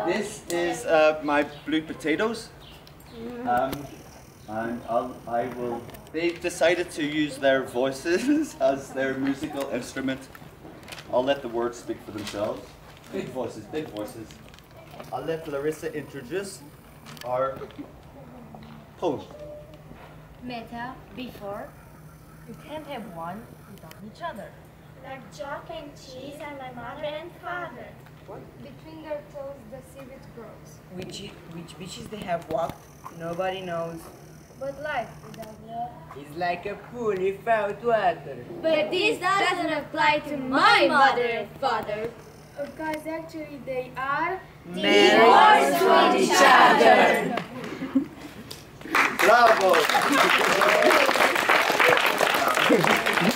This is my blue potatoes. And I will. They've decided to use their voices as their musical instrument. I'll let the words speak for themselves. Big voices, big voices. I'll let Larissa introduce our poem. Meta, before. You can't have one without each other. Like chalk and cheese and my mother and father. Between their toes, the seaweed grows. Which beaches they have walked, nobody knows. But life without love It's like a pool without water. But this doesn't apply to my mother and father. because actually they are Divorced from each other. Bravo!